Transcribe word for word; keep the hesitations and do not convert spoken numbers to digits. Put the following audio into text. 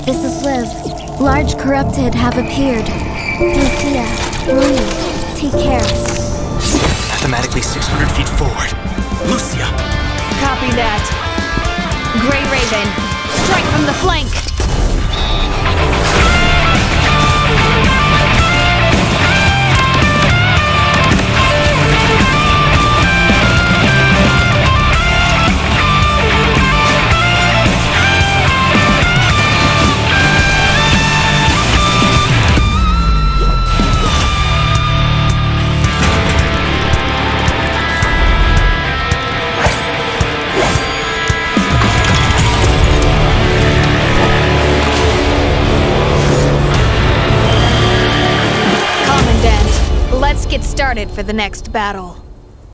This is Liv. Large corrupted have appeared. Lucia, Marie, take care. Mathematically six hundred feet forward. Lucia! Copy that. Gray Raven, strike from the flank! Let's get started for the next battle.